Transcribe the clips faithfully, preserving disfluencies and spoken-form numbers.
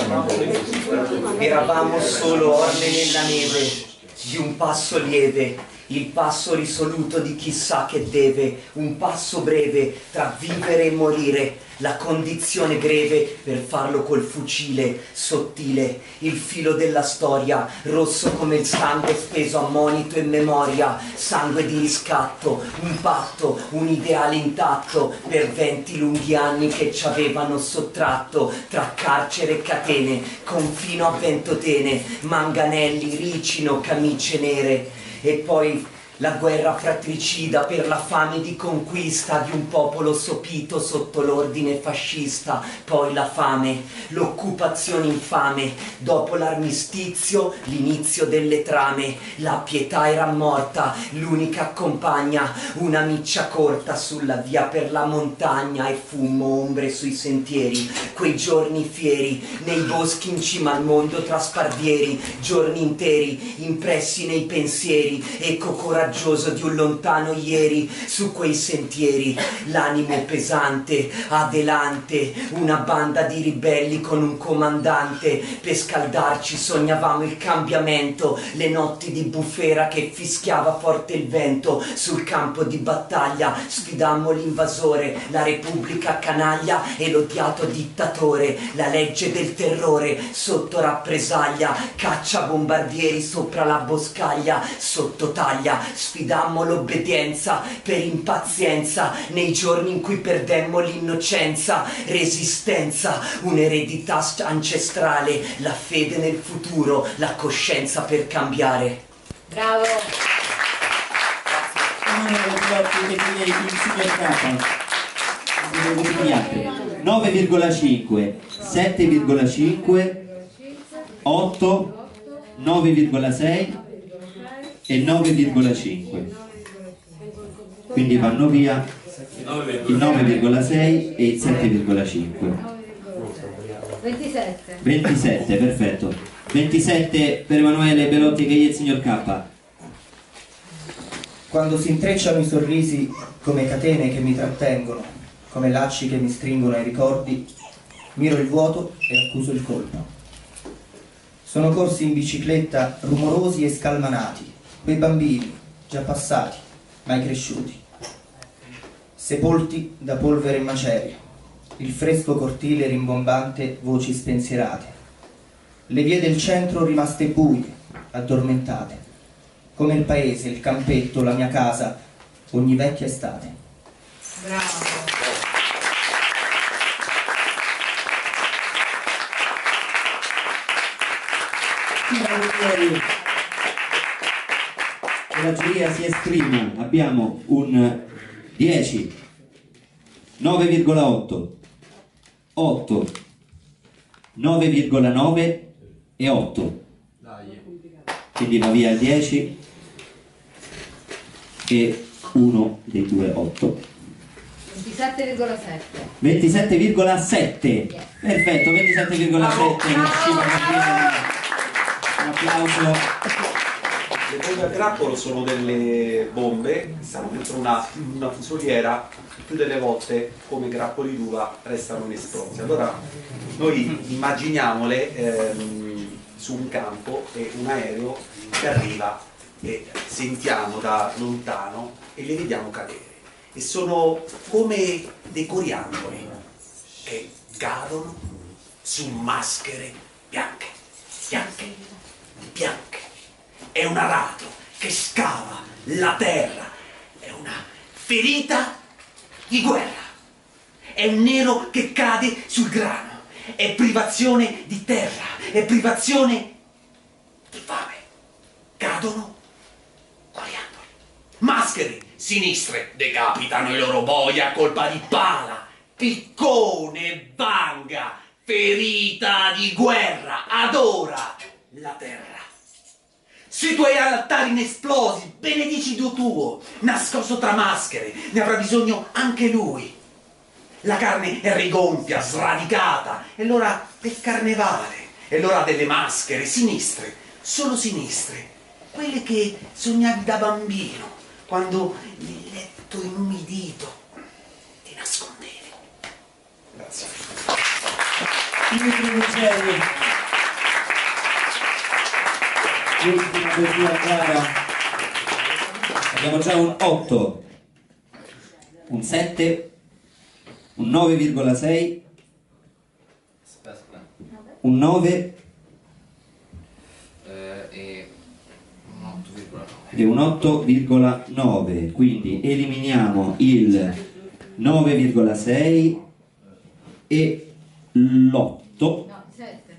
Eravamo solo orme nella neve, di un passo lieve, il passo risoluto di chissà che deve, un passo breve tra vivere e morire, la condizione greve per farlo col fucile, sottile, il filo della storia, rosso come il sangue speso a monito e memoria, sangue di riscatto, un patto, un ideale intatto, per venti lunghi anni che ci avevano sottratto, tra carcere e catene, confino a Ventotene, manganelli, ricino, camicie nere. E poi la guerra fratricida per la fame di conquista di un popolo sopito sotto l'ordine fascista, poi la fame, l'occupazione infame, dopo l'armistizio l'inizio delle trame, la pietà era morta, l'unica compagna, una miccia corta sulla via per la montagna e fumo ombre sui sentieri, quei giorni fieri, nei boschi in cima al mondo tra sparvieri, giorni interi impressi nei pensieri, eco coraggioso di un lontano ieri, su quei sentieri, l'animo pesante, adelante, una banda di ribelli con un comandante, per scaldarci sognavamo il cambiamento, le notti di bufera che fischiava forte il vento, sul campo di battaglia sfidammo l'invasore, la repubblica canaglia e l'odiato dittatore, la legge del terrore sotto rappresaglia, caccia bombardieri sopra la boscaglia, sotto taglia, sfidammo l'obbedienza per impazienza, nei giorni in cui perdemmo l'innocenza, resistenza, un'eredità ancestrale, la fede nel futuro, la coscienza per cambiare. Bravo! nove virgola cinque, sette virgola cinque, otto, nove virgola sei e nove virgola cinque, quindi vanno via il nove virgola sei e il sette virgola cinque. ventisette. ventisette, perfetto. ventisette per Emanuele Belotti che è il signor K. Quando si intrecciano i sorrisi come catene che mi trattengono, come lacci che mi stringono ai ricordi, miro il vuoto e accuso il colpo. Sono corsi in bicicletta rumorosi e scalmanati, quei bambini, già passati, mai cresciuti, sepolti da polvere e macerie, il fresco cortile rimbombante, voci spensierate, le vie del centro rimaste buie, addormentate, come il paese, il campetto, la mia casa, ogni vecchia estate. Bravo! La giuria si esprime, abbiamo un dieci, nove virgola otto, otto, nove virgola nove e otto, quindi va via il dieci e uno dei due otto. ventisette virgola sette. ventisette virgola sette, perfetto, ventisette virgola sette. Un applauso. Le bombe a grappolo sono delle bombe che stanno dentro una, una fusoliera, più delle volte come grappoli d'uva restano inesplosi. Allora noi immaginiamole ehm, su un campo e un aereo che arriva e sentiamo da lontano e le vediamo cadere. E sono come dei coriandoli che cadono su maschere bianche, bianche, bianche. È un aratro che scava la terra, è una ferita di guerra, è un nero che cade sul grano, è privazione di terra, è privazione di fame. Cadono coriandoli, maschere sinistre decapitano i loro boi a colpa di pala, piccone, vanga, ferita di guerra, adora la terra. Sui tuoi altari inesplosi, benedici Dio tuo, nascosto tra maschere, ne avrà bisogno anche lui. La carne è rigonfia, sradicata, è l'ora del carnevale, è l'ora delle maschere, sinistre, solo sinistre, quelle che sognavi da bambino, quando il letto inumidito ti nascondevi. Grazie. Dimitri Ruggeri. L'ultima poesia cara. Abbiamo già un otto, un sette, un nove virgola sei, un nove e e un otto virgola nove. Quindi eliminiamo il nove virgola sei e l'otto. No, sette.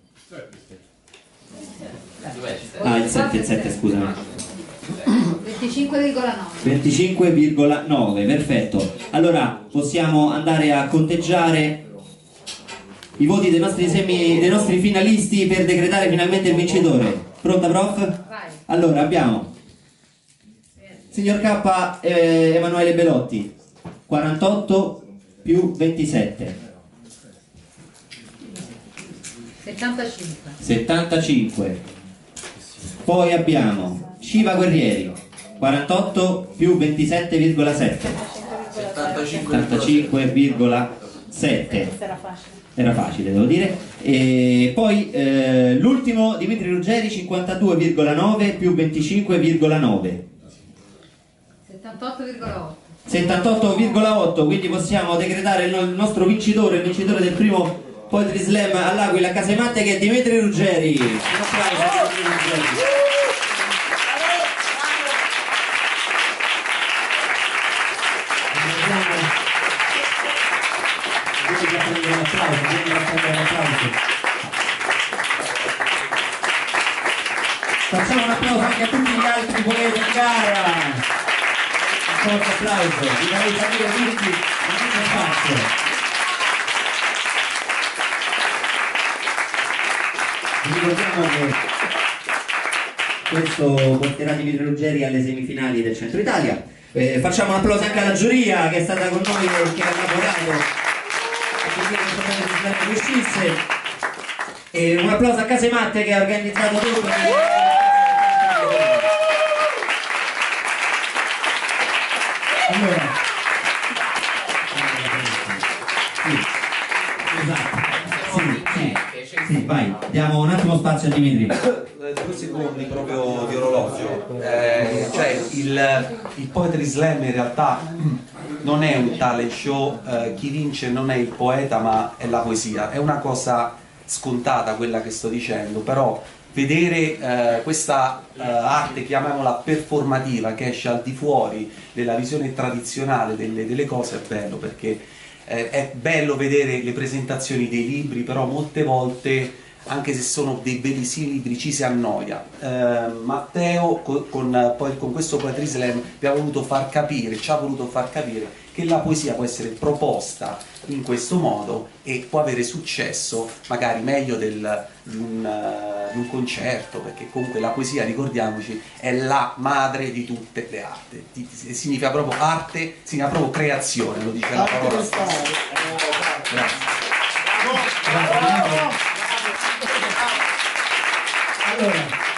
Ah, il sette, il sette, scusami. venticinque virgola nove. venticinque virgola nove, perfetto. Allora possiamo andare a conteggiare i voti dei nostri, semi, dei nostri finalisti per decretare finalmente il vincitore. Pronta, prof? Vai. Allora abbiamo signor K eh, Emanuele Belotti, quarantotto più ventisette, settantacinque. settantacinque. Poi abbiamo Shiva Guerrieri, quarantotto più ventisette virgola sette, settantacinque virgola sette. Era facile, devo dire. E poi eh, l'ultimo Dimitri Ruggeri, cinquantadue virgola nove più venticinque virgola nove, settantotto virgola otto. settantotto virgola otto. Quindi possiamo decretare il, no- il nostro vincitore, il vincitore del primo Poetry Slam all'Aquila a Casematte, che è Dimitri Ruggeri. Un applauso a Dimitri Ruggeri. Vieni a prendere un applauso, vieni a prendere un applauso. Facciamo un applauso anche a tutti gli altri poeti in gara. Un forte applauso, vi vorrei sapere tutti in questo spazio. Vi ricordiamo che questo porterà Dimitri Ruggeri alle semifinali del Centro Italia. Eh, facciamo un applauso anche alla giuria che è stata con noi e che ha lavorato affinché questo Poetry riuscisse. E un applauso a Casematte che ha organizzato tutto. Allora, sì, esatto, sì, sì, sì, vai, diamo un attimo spazio a Dimitri. Due secondi proprio di orologio. Eh, cioè il, il Poetry Slam in realtà non è un talent show, eh, chi vince non è il poeta ma è la poesia, è una cosa scontata quella che sto dicendo, però vedere eh, questa eh, arte, chiamiamola performativa, che esce al di fuori della visione tradizionale delle, delle cose è bello, perché eh, è bello vedere le presentazioni dei libri, però molte volte, anche se sono dei bellissimi libri, ci si annoia. Eh, Matteo con, con, poi, con questo Poetry Slam vi ha voluto far capire, ci ha voluto far capire che la poesia può essere proposta in questo modo e può avere successo magari meglio del, di, un, uh, di un concerto, perché comunque la poesia, ricordiamoci, è la madre di tutte le arti. Significa proprio arte, significa proprio creazione, lo dice la parola. Grazie. Allora,